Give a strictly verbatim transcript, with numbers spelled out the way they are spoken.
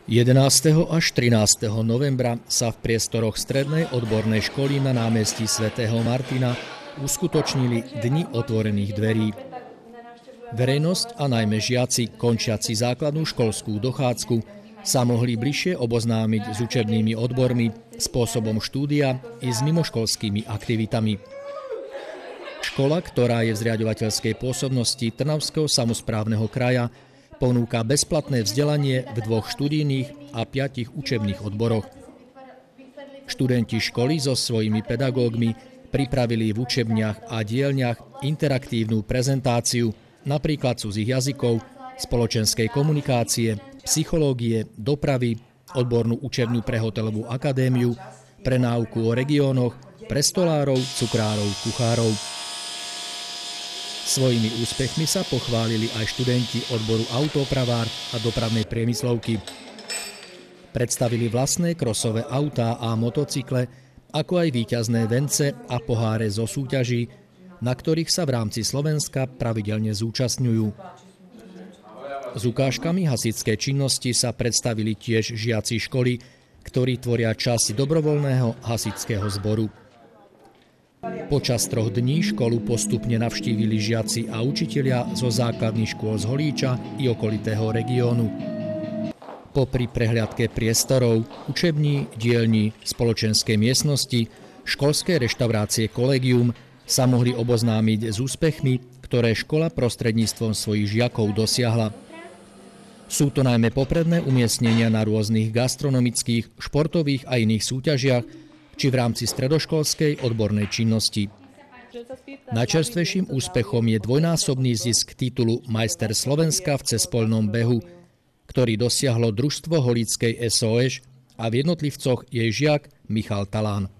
jedenásteho až trinásteho novembra sa v priestoroch Strednej odbornej školy na námestí svätého Martina uskutočnili Dni otvorených dverí. Verejnosť a najmä žiaci, končiaci základnú školskú dochádzku, sa mohli bližšie oboznámiť s učebnými odbormi, spôsobom štúdia i s mimoškolskými aktivitami. Škola, ktorá je v zriaďovateľskej pôsobnosti Trnavského samosprávneho kraja, ponúka bezplatné vzdelanie v dvoch študijných a piatich učebných odboroch. Študenti školy so svojimi pedagógmi pripravili v učebniach a dielňach interaktívnu prezentáciu napríklad cudzích jazykov, spoločenskej komunikácie, psychológie, dopravy, odbornú učebňu pre hotelovú akadémiu, pre náuku o regiónoch, pre stolárov, cukrárov, kuchárov. Svojimi úspechmi sa pochválili aj študenti odboru autopravár a dopravnej priemyslovky. Predstavili vlastné krosové autá a motocykle, ako aj víťazné vence a poháre zo súťaží, na ktorých sa v rámci Slovenska pravidelne zúčastňujú. S ukážkami hasičskej činnosti sa predstavili tiež žiaci školy, ktorí tvoria časť dobrovoľného hasičského zboru. Počas troch dní školu postupne navštívili žiaci a učitelia zo základných škôl z Holíča i okolitého regiónu. Popri prehliadke priestorov, učební, dielní, spoločenskej miestnosti, školskej reštaurácie Kolegium sa mohli oboznámiť s úspechmi, ktoré škola prostredníctvom svojich žiakov dosiahla. Sú to najmä popredné umiestnenia na rôznych gastronomických, športových a iných súťažiach, či v rámci stredoškolskej odbornej činnosti. Najčerstvejším úspechom je dvojnásobný zisk titulu Majster Slovenska v cespoľnom behu, ktorý dosiahlo družstvo Holíckej es ó es a v jednotlivcoch jej žiak Michal Talán.